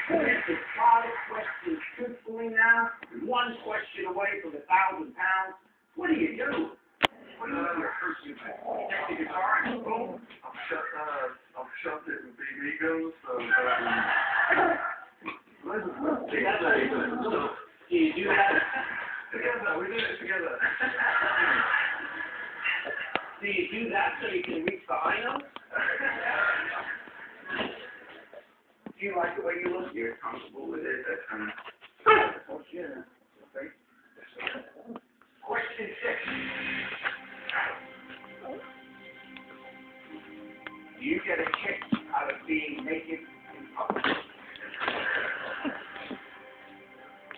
Answer 5 questions truthfully now, and 1 question away from £1,000. What do you do? What do you do first? You take the guitar and boom. I'm shot it with big egos, so Do you do that? together, we did it together. Do you do that so you can reach the high notes? Do you like the way you look? You're comfortable with it? That's kind of... Oh, yeah. Okay.